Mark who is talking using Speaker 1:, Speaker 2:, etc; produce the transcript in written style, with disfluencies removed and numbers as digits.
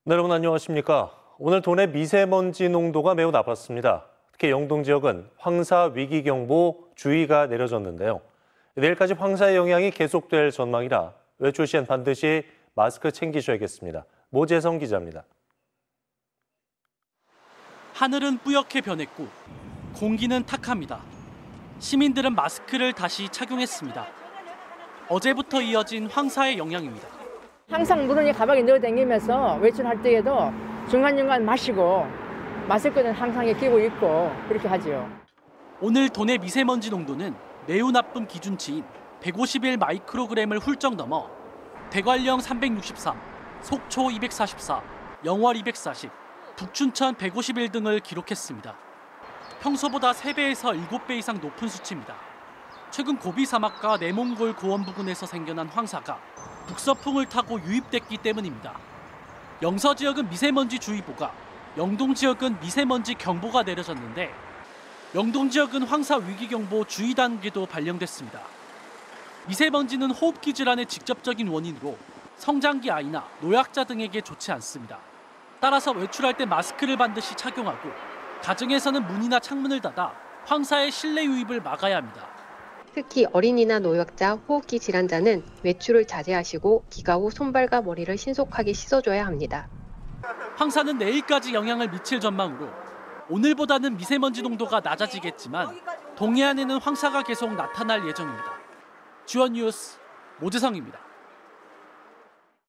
Speaker 1: 네, 여러분 안녕하십니까? 오늘 도내 미세먼지 농도가 매우 나빴습니다. 특히 영동 지역은 황사 위기경보 주의가 내려졌는데요. 내일까지 황사의 영향이 계속될 전망이라 외출 시엔 반드시 마스크 챙기셔야겠습니다. 모재성 기자입니다.
Speaker 2: 하늘은 뿌옇게 변했고 공기는 탁합니다. 시민들은 마스크를 다시 착용했습니다. 어제부터 이어진 황사의 영향입니다.
Speaker 3: 항상 무더니 가방에 넣어 다니면서 외출할 때에도 중간중간 마시고 마스크는 항상 끼고 있고 그렇게 하죠.
Speaker 2: 오늘 도내 미세먼지 농도는 매우 나쁨 기준치인 151 마이크로그램을 훌쩍 넘어 대관령 363, 속초 244, 영월 240, 북춘천 151 등을 기록했습니다. 평소보다 3배에서 7배 이상 높은 수치입니다. 최근 고비 사막과 내몽골 고원 부근에서 생겨난 황사가 북서풍을 타고 유입됐기 때문입니다. 영서 지역은 미세먼지 주의보가, 영동 지역은 미세먼지 경보가 내려졌는데 영동 지역은 황사 위기경보 주의 단계도 발령됐습니다. 미세먼지는 호흡기 질환의 직접적인 원인으로 성장기 아이나 노약자 등에게 좋지 않습니다. 따라서 외출할 때 마스크를 반드시 착용하고 가정에서는 문이나 창문을 닫아 황사의 실내 유입을 막아야 합니다.
Speaker 4: 특히 어린이나 노약자, 호흡기 질환자는 외출을 자제하시고 기가 후 손발과 머리를 신속하게 씻어줘야 합니다.
Speaker 2: 황사는 내일까지 영향을 미칠 전망으로 오늘보다는 미세먼지 농도가 낮아지겠지만 동해안에는 황사가 계속 나타날 예정입니다. 주연 뉴스 모재성입니다.